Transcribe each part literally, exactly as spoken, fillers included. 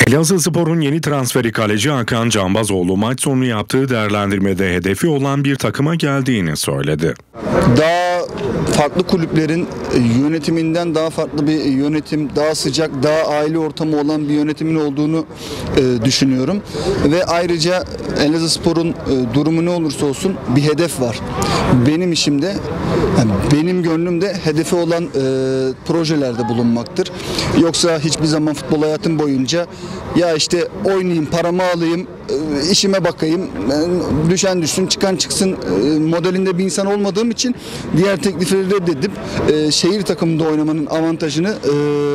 Elazığspor'un yeni transferi kaleci Hakan Canbazoğlu maç sonu yaptığı değerlendirmede hedefi olan bir takıma geldiğini söyledi. Daha farklı kulüplerin yönetiminden daha farklı bir yönetim, daha sıcak, daha aile ortamı olan bir yönetimin olduğunu e, düşünüyorum. Ve ayrıca Elazığspor'un e, durumu ne olursa olsun bir hedef var. Benim işimde, yani benim gönlümde hedefi olan e, projelerde bulunmaktır. Yoksa hiçbir zaman futbol hayatım boyunca ya işte oynayayım, paramı alayım, e, işime bakayım, e, düşen düşsün, çıkan çıksın e, modelinde bir insan olmadığım için diğer teklifleri reddedip e, şehir takımında oynamanın avantajını e,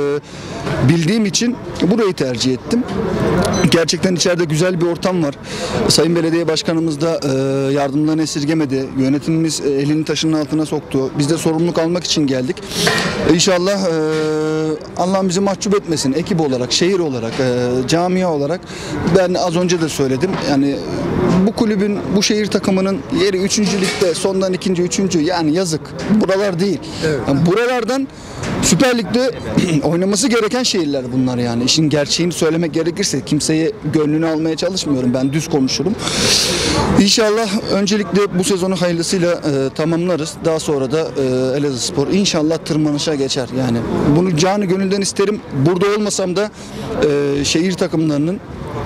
bildiğim için burayı tercih ettim. Gerçekten içeride güzel bir ortam var. Sayın Belediye Başkanımız da e, yardımdan esirgemedi. Yönetimimiz e, elini taşının altına soktu. Biz de sorumluluk almak için geldik. E, İnşallah e, Allah bizi mahcup etmesin. Ekip olarak, şehir olarak, e, camia olarak ben az önce de söyledim. Yani bu kulübün, bu şehir takımının yeri üçüncü ligde, sondan ikinci, üçüncü yani yazık. Buralar değil. Evet. Yani buralardan Süper Lig'de oynaması gereken şehirler bunlar yani. İşin gerçeğini söylemek gerekirse kimseye gönlünü almaya çalışmıyorum. Ben düz konuşurum. İnşallah öncelikle bu sezonu hayırlısıyla e, tamamlarız. Daha sonra da e, Elazığspor inşallah tırmanışa geçer. Yani bunu canı gönülden isterim. Burada olmasam da e, şehir takımlarının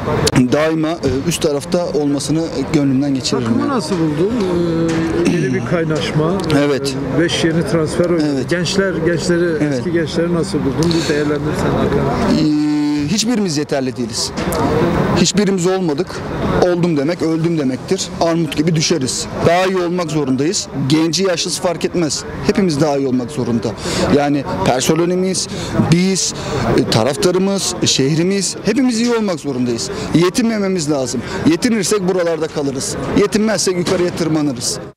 daima e, üst tarafta olmasını gönlümden geçiririm. Takımı yani. nasıl buldun? Ee, yeni bir kaynaşma. Evet. Beş yeni transfer oynadı. Evet. Gençler, gençleri, Evet. eski gençleri nasıl buldun? Bir değerlendirsen Hakan. Ee, Hiçbirimiz yeterli değiliz. Hiçbirimiz olmadık. Oldum demek, öldüm demektir. Armut gibi düşeriz. Daha iyi olmak zorundayız. Genci yaşlısı fark etmez. Hepimiz daha iyi olmak zorunda. Yani personelimiz, biz, taraftarımız, şehrimiz hepimiz iyi olmak zorundayız. Yetinmememiz lazım. Yetinirsek buralarda kalırız. Yetinmezsek yukarıya tırmanırız.